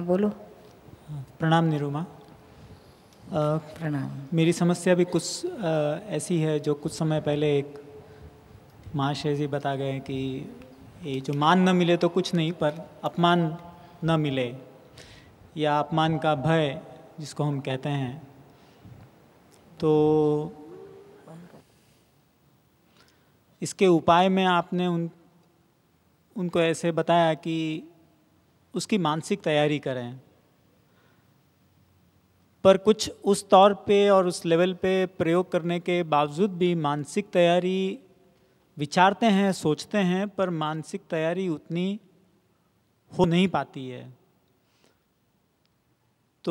बोलो। प्रणाम निरुमा। प्रणाम। मेरी समस्या भी कुछ ऐसी है जो कुछ समय पहले एक महाशय जी बता गए कि ये जो मान न मिले तो कुछ नहीं, पर अपमान न मिले या अपमान का भय जिसको हम कहते हैं, तो इसके उपाय में आपने उनको ऐसे बताया कि उसकी मानसिक तैयारी करें, पर कुछ उस तौर पे और उस लेवल पे प्रयोग करने के बावजूद भी मानसिक तैयारी विचारते हैं, सोचते हैं, पर मानसिक तैयारी उतनी हो नहीं पाती है। तो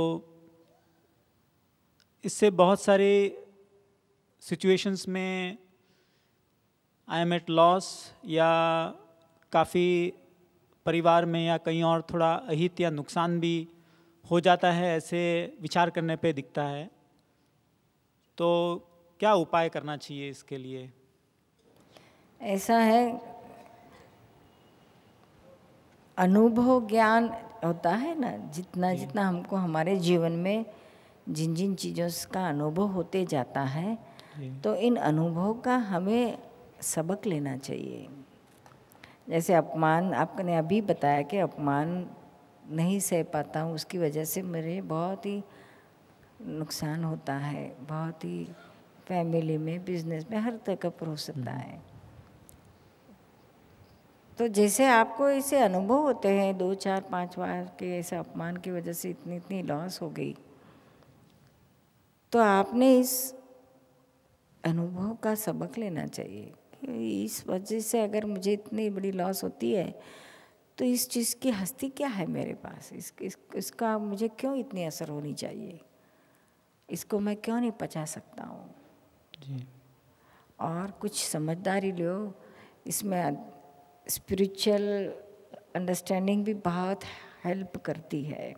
इससे बहुत सारे सिचुएशंस में आई एम एट लॉस, या काफ़ी परिवार में या कहीं और थोड़ा अहित या नुकसान भी हो जाता है, ऐसे विचार करने पे दिखता है। तो क्या उपाय करना चाहिए इसके लिए? ऐसा है, अनुभव ज्ञान होता है ना, जितना जितना हमको हमारे जीवन में जिन जिन चीज़ों का अनुभव होते जाता है, तो इन अनुभव का हमें सबक लेना चाहिए। जैसे अपमान, आपने अभी बताया कि अपमान नहीं सह पाता हूँ, उसकी वजह से मेरे बहुत ही नुकसान होता है, बहुत ही फैमिली में, बिजनेस में, हर तरह पर हो सकता है। तो जैसे आपको ऐसे अनुभव होते हैं 2, 4, 5 बार के ऐसे अपमान की वजह से इतनी इतनी लॉस हो गई, तो आपने इस अनुभव का सबक लेना चाहिए कि इस वजह से अगर मुझे इतनी बड़ी लॉस होती है तो इस चीज़ की हस्ती क्या है मेरे पास, इसका मुझे क्यों इतनी असर होनी चाहिए, इसको मैं क्यों नहीं पचा सकता हूँ जी। और कुछ समझदारी लो। इसमें स्पिरिचुअल अंडरस्टैंडिंग भी बहुत हेल्प करती है।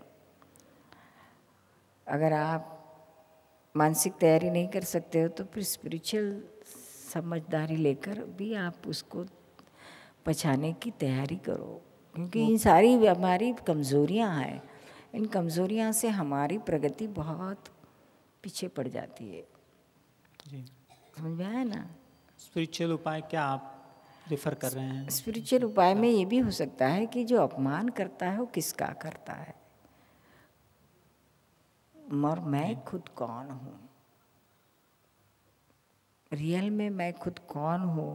अगर आप मानसिक तैयारी नहीं कर सकते हो तो फिर स्पिरिचुअल समझदारी लेकर भी आप उसको पछाने की तैयारी करो, क्योंकि इन सारी हमारी कमज़ोरियाँ हैं, इन कमज़ोरियाँ से हमारी प्रगति बहुत पीछे पड़ जाती है। जी, समझ में आया ना? स्पिरिचुअल उपाय क्या आप रेफर कर रहे हैं? स्पिरिचुअल उपाय में ये भी हो सकता है कि जो अपमान करता है वो किसका करता है, और मैं खुद कौन हूँ, रियल में मैं खुद कौन हूँ।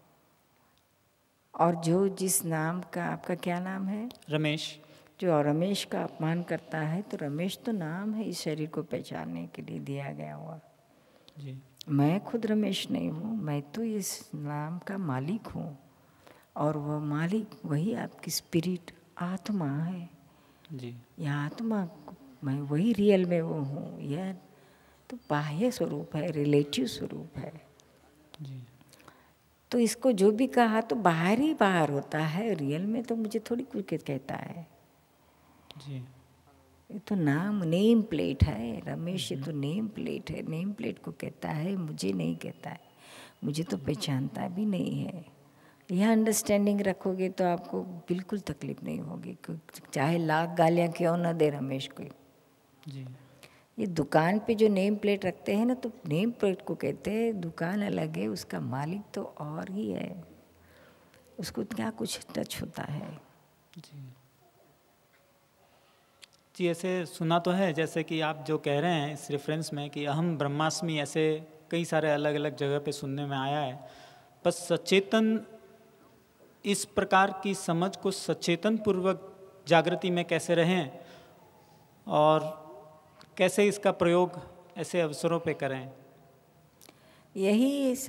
और जो जिस नाम का, आपका क्या नाम है? रमेश। जो रमेश का अपमान करता है, तो रमेश तो नाम है इस शरीर को पहचानने के लिए दिया गया हुआ। जी। मैं खुद रमेश नहीं हूँ, मैं तो इस नाम का मालिक हूँ, और वह मालिक वही आपकी स्पिरिट आत्मा है। जी। यह आत्मा मैं वही रियल में वो हूँ, यह तो बाह्य स्वरूप है, रिलेटिव स्वरूप है। जी। तो इसको जो भी कहा तो बाहर ही बाहर होता है, रियल में तो मुझे थोड़ी कुछ कहता है। जी। ये तो नाम, नेम प्लेट है रमेश, ये तो नेम प्लेट है, नेम प्लेट को कहता है, मुझे नहीं कहता है, मुझे तो पहचानता भी नहीं है। यह अंडरस्टैंडिंग रखोगे तो आपको बिल्कुल तकलीफ नहीं होगी, चाहे लाख गालियाँ क्यों ना दे रमेश को। जी। ये दुकान पे जो नेम प्लेट रखते हैं ना, तो नेम प्लेट को कहते हैं, दुकान अलग है, उसका मालिक तो और ही है, उसको क्या कुछ टच होता है। जी। जी, ऐसे सुना तो है, जैसे कि आप जो कह रहे हैं इस रेफरेंस में कि अहम ब्रह्मास्मि, ऐसे कई सारे अलग अलग जगह पे सुनने में आया है। बस सचेतन, इस प्रकार की समझ को सचेतन पूर्वक जागृति में कैसे रहें और कैसे इसका प्रयोग ऐसे अवसरों पे करें? यही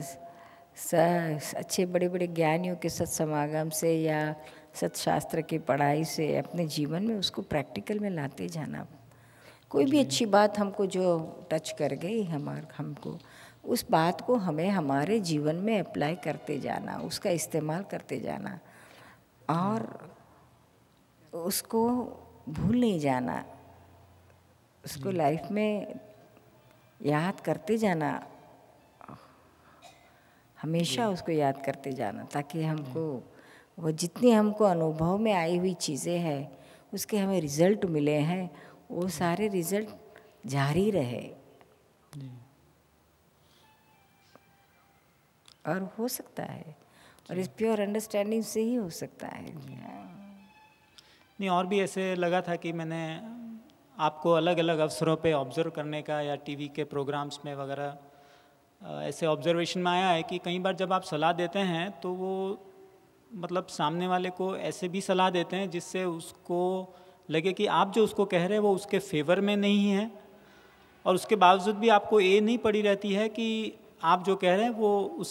अच्छे बड़े बड़े ज्ञानियों के सत्समागम से या सत्शास्त्र की पढ़ाई से अपने जीवन में उसको प्रैक्टिकल में लाते जाना। कोई भी अच्छी बात हमको जो टच कर गई, हमको उस बात को हमें हमारे जीवन में अप्लाई करते जाना, उसका इस्तेमाल करते जाना, और उसको भूल नहीं जाना, उसको लाइफ में याद करते जाना, हमेशा उसको याद करते जाना, ताकि हमको वो जितनी हमको अनुभव में आई हुई चीज़ें हैं उसके हमें रिजल्ट मिले हैं, वो सारे रिजल्ट जारी रहे। और हो सकता है, और इस प्योर अंडरस्टैंडिंग से ही हो सकता है। नहीं, और भी ऐसे लगा था कि मैंने आपको अलग अलग अवसरों पे ऑब्जर्व करने का, या टीवी के प्रोग्राम्स में वगैरह ऐसे ऑब्जर्वेशन में आया है कि कई बार जब आप सलाह देते हैं तो वो मतलब सामने वाले को ऐसे भी सलाह देते हैं जिससे उसको लगे कि आप जो उसको कह रहे हैं वो उसके फेवर में नहीं है, और उसके बावजूद भी आपको ये नहीं पड़ी रहती है कि आप जो कह रहे हैं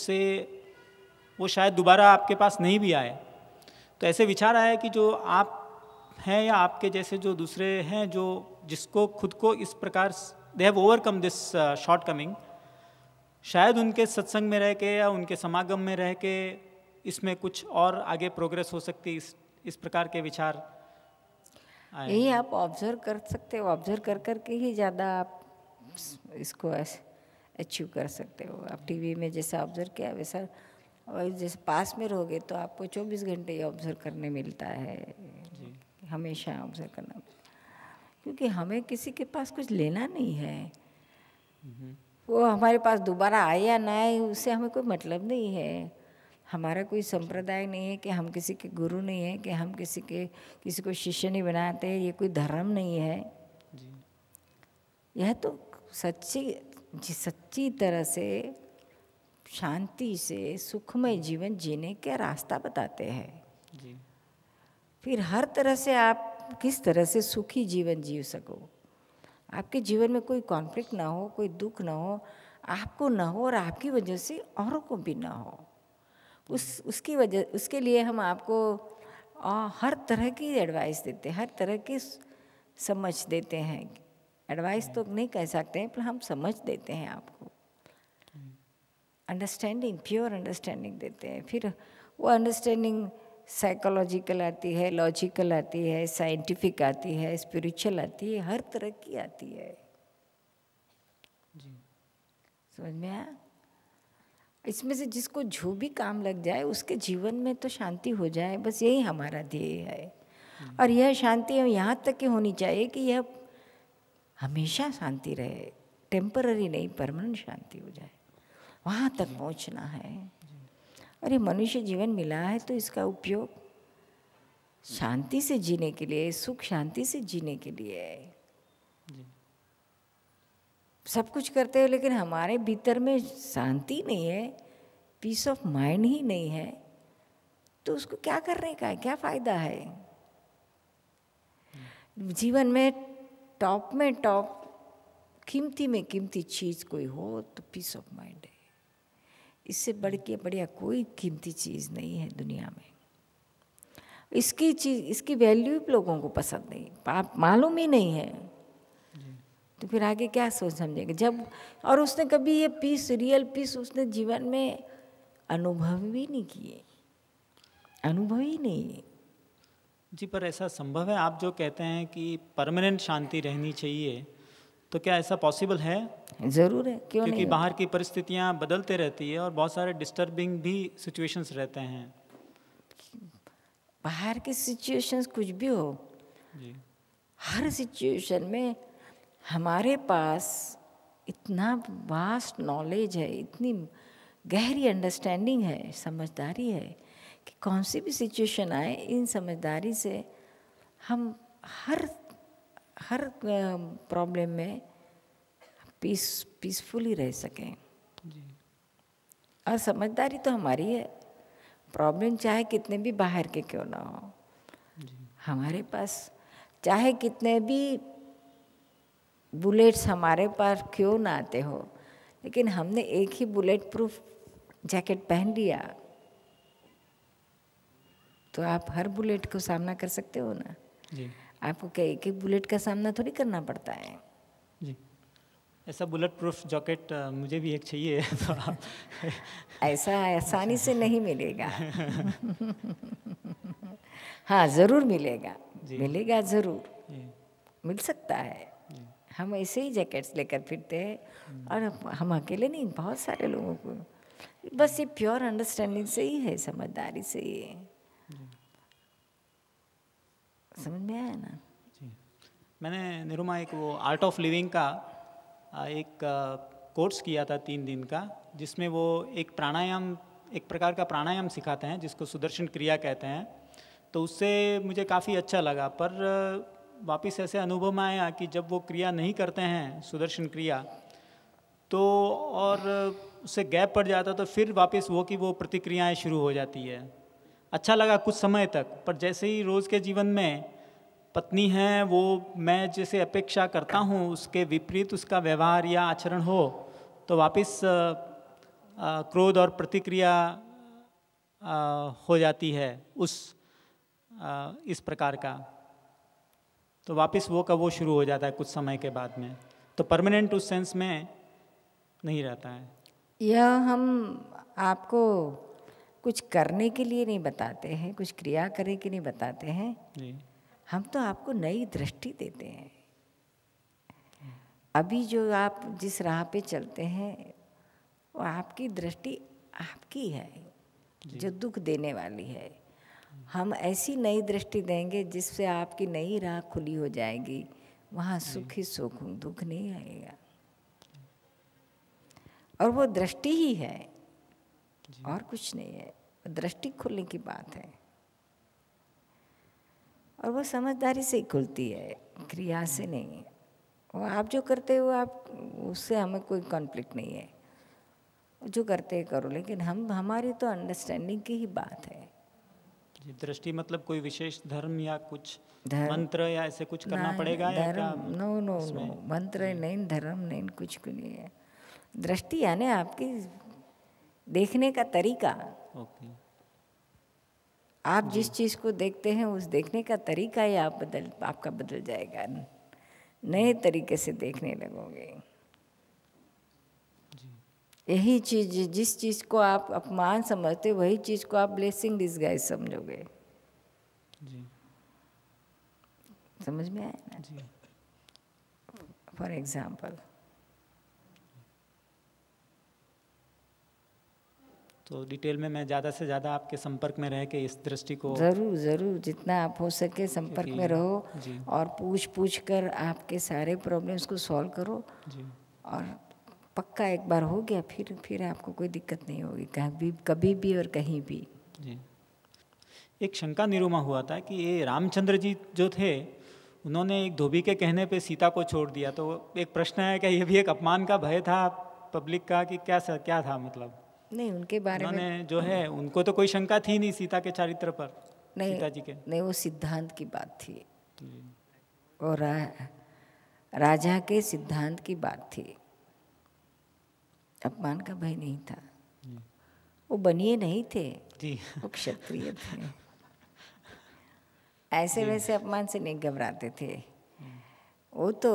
वो शायद दोबारा आपके पास नहीं भी आए। तो ऐसे विचार आया कि जो आप हैं या आपके जैसे जो दूसरे हैं जो जिसको खुद को इस प्रकार they have overcome this shortcoming, शायद उनके सत्संग में रह के या उनके समागम में रह के इसमें कुछ और आगे प्रोग्रेस हो सकती, इस प्रकार के विचार आए। यही आप ऑब्जर्व कर सकते हो, ऑब्जर्व कर करके ही ज़्यादा आप इसको अचीव कर सकते हो। आप टीवी में जैसा ऑब्जर्व किया वैसा, और जैसे पास में रहोगे तो आपको 24 घंटे ही ऑब्जर्व करने मिलता है, हमेशा ऑब्जर्व करना, क्योंकि हमें किसी के पास कुछ लेना नहीं है। वो हमारे पास दोबारा आए या ना आए उससे हमें कोई मतलब नहीं है। हमारा कोई संप्रदाय नहीं है कि हम किसी के गुरु नहीं है, कि हम किसी को शिष्य नहीं बनाते, ये कोई धर्म नहीं है। यह तो सच्ची तरह से शांति से सुखमय जीवन जीने का रास्ता बताते हैं। फिर हर तरह से आप किस तरह से सुखी जीवन जी सको, आपके जीवन में कोई कॉन्फ्लिक्ट ना हो, कोई दुख ना हो, आपको ना हो और आपकी वजह से औरों को भी ना हो। उसके लिए हम आपको हर तरह की एडवाइस देते हैं, हर तरह की समझ देते हैं। एडवाइस तो नहीं कह सकते हैं, पर हम समझ देते हैं आपको, अंडरस्टैंडिंग, प्योर अंडरस्टैंडिंग देते हैं। फिर वो अंडरस्टैंडिंग साइकोलॉजिकल आती है, लॉजिकल आती है, साइंटिफिक आती है, स्पिरिचुअल आती है, हर तरह की आती है। समझ में आया? इसमें से जिसको जो भी काम लग जाए उसके जीवन में तो शांति हो जाए, बस यही हमारा ध्येय है। और यह शांति यहाँ तक की होनी चाहिए कि यह हमेशा शांति रहे, टेम्पररी नहीं, परमानेंट शांति हो जाए, वहाँ तक पहुँचना है। और ये मनुष्य जीवन मिला है तो इसका उपयोग शांति से जीने के लिए, सुख शांति से जीने के लिए है। सब कुछ करते हैं लेकिन हमारे भीतर में शांति नहीं है, पीस ऑफ माइंड ही नहीं है, तो उसको क्या करने का है, क्या फायदा है? जीवन में टॉप में टॉप, कीमती में कीमती चीज़ कोई हो तो पीस ऑफ माइंड है। इससे बढ़िया कोई कीमती चीज़ नहीं है दुनिया में। इसकी वैल्यू लोगों को पसंद नहीं, आप मालूम ही नहीं है, तो फिर आगे क्या सोच समझेंगे जब। और उसने कभी ये पीस, रियल पीस उसने जीवन में अनुभव भी नहीं किए, अनुभव ही नहीं। जी, पर ऐसा संभव है? आप जो कहते हैं कि परमानेंट शांति रहनी चाहिए, तो क्या ऐसा पॉसिबल है? ज़रूर है, क्यों नहीं? क्योंकि बाहर की परिस्थितियां बदलते रहती है और बहुत सारे डिस्टर्बिंग भी सिचुएशंस रहते हैं। बाहर की सिचुएशंस कुछ भी हो जी, हर सिचुएशन में हमारे पास इतना वास्ट नॉलेज है, इतनी गहरी अंडरस्टैंडिंग है, समझदारी है कि कौन सी भी सिचुएशन आए, इन समझदारी से हम हर प्रॉब्लम में पीसफुली रह सकें जी। और समझदारी तो हमारी है, प्रॉब्लम चाहे कितने भी बाहर के क्यों ना हो जी। हमारे पास चाहे कितने भी बुलेट्स हमारे पास क्यों ना आते हो, लेकिन हमने एक ही बुलेट प्रूफ जैकेट पहन लिया तो आप हर बुलेट को सामना कर सकते हो ना जी। आपको क्या एक एक बुलेट का सामना थोड़ी करना पड़ता है जी। ऐसा बुलेट प्रूफ जैकेट मुझे भी एक चाहिए तो ऐसा आसानी से नहीं मिलेगा हाँ ज़रूर मिलेगा, मिलेगा ज़रूर, मिल सकता है। हम ऐसे ही जैकेट्स लेकर फिरते हैं और हम अकेले नहीं, बहुत सारे लोगों को बस ये प्योर अंडरस्टैंडिंग से ही है, समझदारी से ही है। समझ में आया ना? जी, मैंने निरुमा एक वो आर्ट ऑफ लिविंग का एक कोर्स किया था 3 दिन का, जिसमें वो एक प्राणायाम, एक प्रकार का प्राणायाम सिखाते हैं जिसको सुदर्शन क्रिया कहते हैं। तो उससे मुझे काफ़ी अच्छा लगा, पर वापस ऐसे अनुभव में आया कि जब वो क्रिया नहीं करते हैं सुदर्शन क्रिया, तो और उससे गैप पड़ जाता तो फिर वापस वो की वो प्रतिक्रियाएं शुरू हो जाती है। अच्छा लगा कुछ समय तक, पर जैसे ही रोज़ के जीवन में पत्नी है वो मैं जैसे अपेक्षा करता हूँ उसके विपरीत उसका व्यवहार या आचरण हो, तो वापस क्रोध और प्रतिक्रिया हो जाती है इस प्रकार का। तो वापस वो का वो शुरू हो जाता है कुछ समय के बाद में, तो परमानेंट उस सेंस में नहीं रहता है। यह हम आपको कुछ करने के लिए नहीं बताते हैं, कुछ क्रिया करने के लिए बताते हैं जी, हम तो आपको नई दृष्टि देते हैं। अभी जो आप जिस राह पे चलते हैं वो आपकी दृष्टि आपकी है जो दुख देने वाली है। हम ऐसी नई दृष्टि देंगे जिससे आपकी नई राह खुली हो जाएगी, वहाँ सुख ही सुख, दुख नहीं आएगा। और वो दृष्टि ही है और कुछ नहीं है, दृष्टि खुलने की बात है। और वो समझदारी से ही खुलती है, क्रिया से नहीं। वो आप जो करते हो आप उससे हमें कोई कॉन्फ्लिक्ट नहीं है, जो करते करो, लेकिन हमारी तो अंडरस्टैंडिंग की ही बात है। जी, दृष्टि मतलब कोई विशेष धर्म या कुछ धर्म मंत्र या ऐसे कुछ करना पड़ेगा या क्या? नो नो नो, मंत्र नहीं, धर्म नहीं, कुछ नहीं है। दृष्टि यानी आपकी देखने का तरीका। ओके, आप जिस चीज़ को देखते हैं उस देखने का तरीका ही आपका बदल जाएगा, नए तरीके से देखने लगोगे। यही चीज़, जिस चीज़ को आप अपमान समझते वही चीज़ को आप ब्लेसिंग डिस्गाइज समझोगे। जी, समझ में आया ना? जी, फॉर एग्जाम्पल, तो डिटेल में मैं ज़्यादा से ज़्यादा आपके संपर्क में रह के इस दृष्टि को ज़रूर जितना आप हो सके संपर्क में रहो जी, और पूछ कर आपके सारे प्रॉब्लम्स को सॉल्व करो। जी, और पक्का एक बार हो गया फिर आपको कोई दिक्कत नहीं होगी, कभी भी और कहीं भी। जी। एक शंका निरुमा हुआ था कि ये रामचंद्र जी जो थे उन्होंने एक धोबी के कहने पे सीता को छोड़ दिया, तो एक प्रश्न है क्या ये भी एक अपमान का भय था पब्लिक का कि क्या था? मतलब नहीं, उनके बारे में उन्होंने जो है उनको तो कोई शंका थी नहीं सीता के चरित्र पर, नहीं, सीता जी के। नहीं, वो सिद्धांत की बात थी जी, और राजा के सिद्धांत की बात थी, अपमान का भय नहीं था। वो बनिए नहीं थे, जी, वो क्षत्रिय थे, ऐसे वैसे अपमान से नहीं घबराते थे। वो तो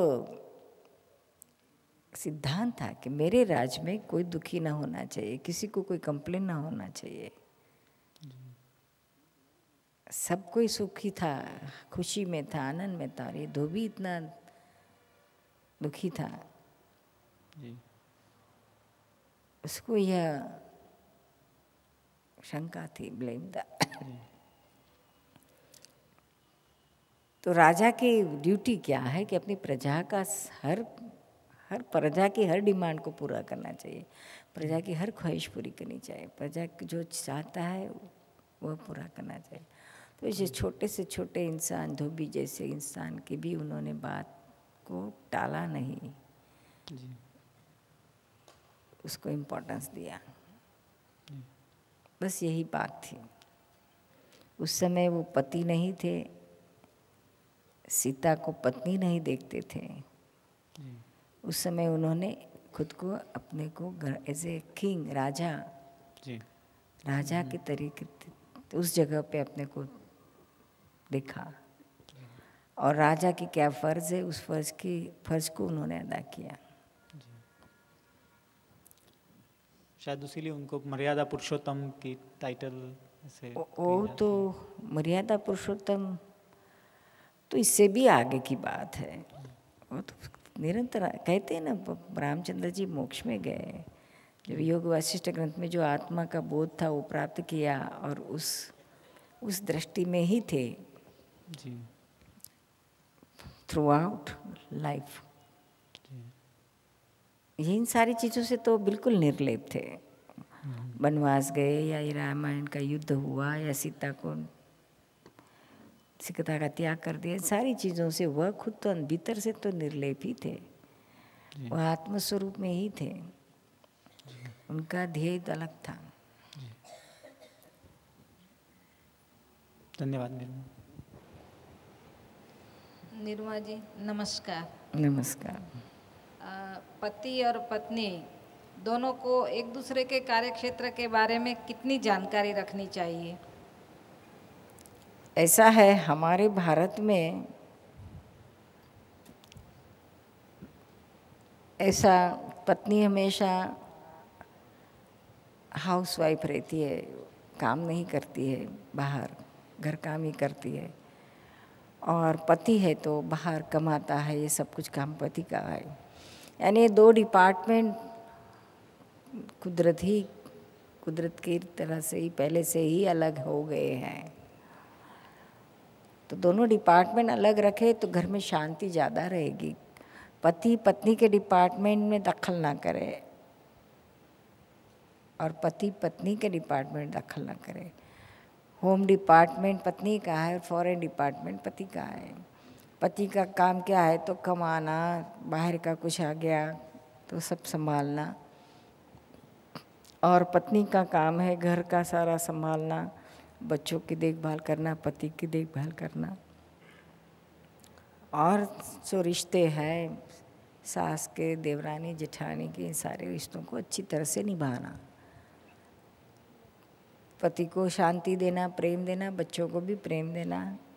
सिद्धांत था कि मेरे राज में कोई दुखी ना होना चाहिए, किसी को कोई कंप्लेन ना होना चाहिए, सब कोई सुखी था, खुशी में था, आनंद में था। और ये धोबी इतना दुखी था, जी, उसको यह शंका थी, ब्लेम था। तो राजा की ड्यूटी क्या है कि अपनी प्रजा का हर प्रजा की हर डिमांड को पूरा करना चाहिए, प्रजा की हर ख्वाहिश पूरी करनी चाहिए, प्रजा जो चाहता है वो पूरा करना चाहिए। तो इसे छोटे से छोटे इंसान, धोबी जैसे इंसान की भी उन्होंने बात को टाला नहीं, जी, उसको इम्पोर्टेंस दिया। बस यही बात थी। उस समय वो पति नहीं थे, सीता को पत्नी नहीं देखते थे। उस समय उन्होंने खुद को, अपने को एज ए किंग, राजा के तरीके उस जगह पे अपने को देखा, और राजा की क्या फर्ज है उस फर्ज को उन्होंने अदा किया। शायद उसीलिए उनको मर्यादा पुरुषोत्तम की टाइटल से वो तो मर्यादा पुरुषोत्तम तो इससे भी आगे की बात है। वो तो निरंतर कहते हैं ना, रामचंद्र जी मोक्ष में गए जब योग वासिष्ठ ग्रंथ में जो आत्मा का बोध था वो प्राप्त किया, और उस दृष्टि में ही थे। जी, थ्रू आउट लाइफ। ये इन सारी चीज़ों से तो बिल्कुल निर्लेप थे। वनवास गए या ये रामायण का युद्ध हुआ या सीता का त्याग कर दिया, सारी चीज़ों से वह खुद तो भीतर से तो निर्लेप ही थे, वह आत्मस्वरूप में ही थे, उनका ध्येय अलग था। धन्यवाद निर्मा। निर्मा जी नमस्कार। नमस्कार। पति और पत्नी दोनों को एक दूसरे के कार्यक्षेत्र के बारे में कितनी जानकारी रखनी चाहिए? ऐसा है, हमारे भारत में ऐसा पत्नी हमेशा हाउसवाइफ रहती है, काम नहीं करती है, बाहर घर काम ही करती है, और पति है तो बाहर कमाता है, ये सब कुछ काम पति का है। यानी दो डिपार्टमेंट कुदरत की तरह से ही पहले से ही अलग हो गए हैं। तो दोनों डिपार्टमेंट अलग रखे तो घर में शांति ज़्यादा रहेगी। पति पत्नी के डिपार्टमेंट में दखल ना करे और पति पत्नी के डिपार्टमेंट दखल ना करे। होम डिपार्टमेंट पत्नी का है और फॉरेन डिपार्टमेंट पति का है। पति का काम क्या है तो कमाना, बाहर का कुछ आ गया तो सब संभालना, और पत्नी का काम है घर का सारा संभालना, बच्चों की देखभाल करना, पति की देखभाल करना, और जो रिश्ते हैं सास के, देवरानी जेठानी के, इन सारे रिश्तों को अच्छी तरह से निभाना। पति को शांति देना, प्रेम देना, बच्चों को भी प्रेम देना,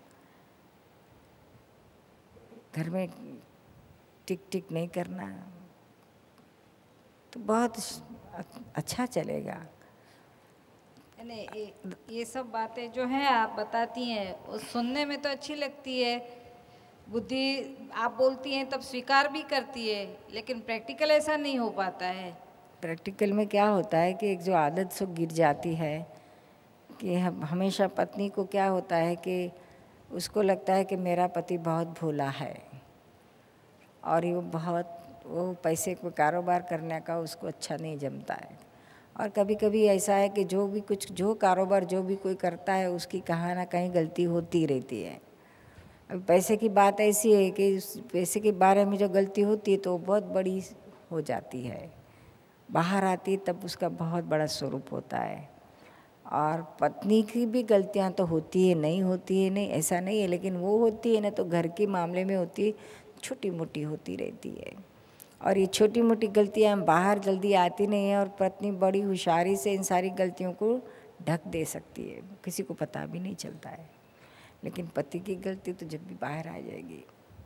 घर में टिक टिक नहीं करना, तो बहुत अच्छा चलेगा। ये सब बातें जो हैं आप बताती हैं वो सुनने में तो अच्छी लगती है, बुद्धि आप बोलती हैं तब स्वीकार भी करती है, लेकिन प्रैक्टिकल ऐसा नहीं हो पाता है। प्रैक्टिकल में क्या होता है कि एक जो आदत सो गिर जाती है कि हमेशा पत्नी को क्या होता है कि उसको लगता है कि मेरा पति बहुत भोला है और वो पैसे को कारोबार करने का उसको अच्छा नहीं जमता है। और कभी कभी ऐसा है कि जो कारोबार जो भी कोई करता है उसकी कहाँ ना कहीं गलती होती रहती है। अब पैसे की बात ऐसी है कि उस पैसे के बारे में जो गलती होती है तो वो बहुत बड़ी हो जाती है, बाहर आती है तब उसका बहुत बड़ा स्वरूप होता है। और पत्नी की भी गलतियां तो होती है, नहीं ऐसा नहीं है, लेकिन वो होती है ना तो घर के मामले में होती है, छोटी मोटी होती रहती है। और ये छोटी मोटी गलतियां बाहर जल्दी आती नहीं है, और पत्नी बड़ी होशियारी से इन सारी गलतियों को ढक दे सकती है, किसी को पता भी नहीं चलता है। लेकिन पति की गलती तो जब भी बाहर आ जाएगी,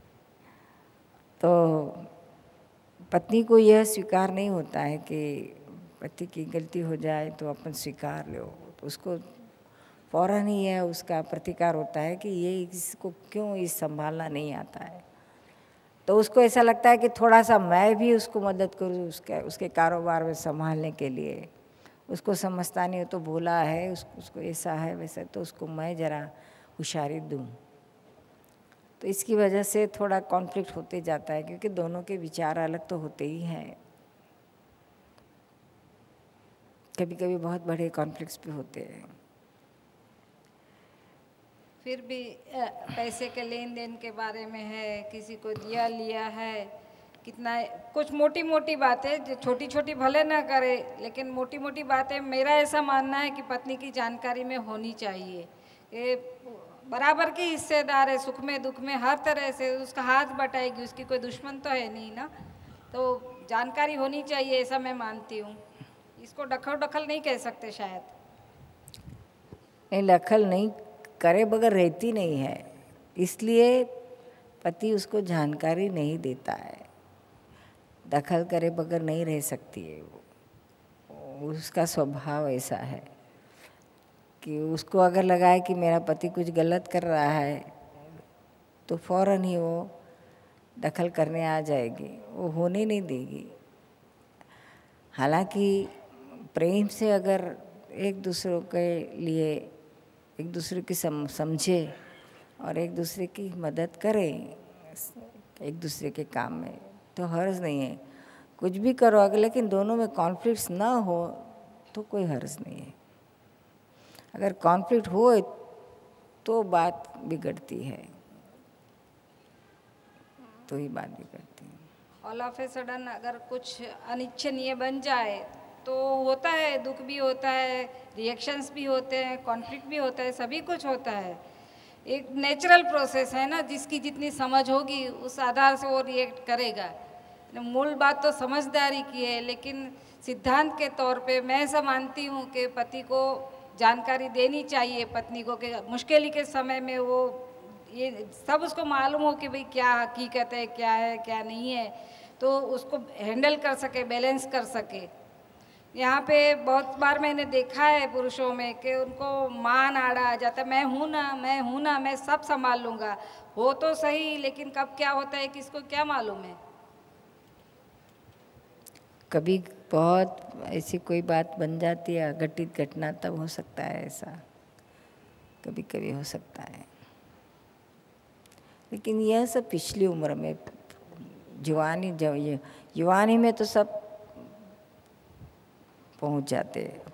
तो पत्नी को यह स्वीकार नहीं होता है कि पति की गलती हो जाए तो अपन स्वीकार लो, तो उसको फौरन ही यह उसका प्रतिकार होता है कि ये इसको क्यों इस संभालना नहीं आता है। तो उसको ऐसा लगता है कि थोड़ा सा मैं भी उसको मदद करूँ उसके कारोबार में संभालने के लिए। उसको समझता नहीं हो तो भोला है, उसको ऐसा है वैसा, तो उसको मैं ज़रा होशियारी दूँ। तो इसकी वजह से थोड़ा कॉन्फ्लिक्ट होते जाता है, क्योंकि दोनों के विचार अलग तो होते ही हैं। कभी कभी बहुत बड़े कॉन्फ्लिक्ट्स भी होते हैं। फिर भी पैसे के लेन देन के बारे में है, किसी को दिया लिया है, कितना कुछ मोटी मोटी बातें जो छोटी छोटी भले ना करे, लेकिन मोटी मोटी बातें मेरा ऐसा मानना है कि पत्नी की जानकारी में होनी चाहिए। ये बराबर की हिस्सेदार है, सुख में दुख में हर तरह से उसका हाथ बटाएगी, उसकी कोई दुश्मन तो है नहीं ना। तो जानकारी होनी चाहिए, ऐसा मैं मानती हूँ। इसको दखल नहीं कह सकते शायद। नहीं, दखल नहीं करे बगैर रहती नहीं है, इसलिए पति उसको जानकारी नहीं देता है। दखल करे बगैर नहीं रह सकती है वो, उसका स्वभाव ऐसा है कि उसको अगर लगा है कि मेरा पति कुछ गलत कर रहा है तो फौरन ही वो दखल करने आ जाएगी, वो होने नहीं देगी। हालांकि प्रेम से अगर एक दूसरे के लिए एक दूसरे की समझे और एक दूसरे की मदद करें, एक दूसरे के काम में, तो हर्ज नहीं है, कुछ भी करो अगर, लेकिन दोनों में कॉन्फ्लिक्ट्स ना हो तो कोई हर्ज नहीं है। अगर कॉन्फ्लिक्ट हो तो बात बिगड़ती है, तो ही बात बिगड़ती है। ऑल ऑफ ए सडन अगर कुछ अनिच्छनीय बन जाए तो होता है, दुख भी होता है, रिएक्शंस भी होते हैं, कॉन्फ्लिक्ट भी होता है, सभी कुछ होता है। एक नेचुरल प्रोसेस है ना, जिसकी जितनी समझ होगी उस आधार से वो रिएक्ट करेगा। मूल बात तो समझदारी की है, लेकिन सिद्धांत के तौर पे मैं ऐसा मानती हूँ कि पति को जानकारी देनी चाहिए पत्नी को कि मुश्किल के समय में वो ये सब उसको मालूम हो कि भाई क्या हकीकत है, क्या है क्या नहीं है, तो उसको हैंडल कर सके, बैलेंस कर सके। यहाँ पे बहुत बार मैंने देखा है पुरुषों में कि उनको मान आड़ा आ जाता है, मैं हूँ ना, मैं हूँ ना, मैं सब संभाल लूँगा। हो तो सही, लेकिन कब क्या होता है किसको क्या मालूम है। कभी बहुत ऐसी कोई बात बन जाती है, घटित घटना, तब हो सकता है ऐसा, कभी कभी हो सकता है। लेकिन यह सब पिछली उम्र में, युवानी में तो सब पहुंच जाते,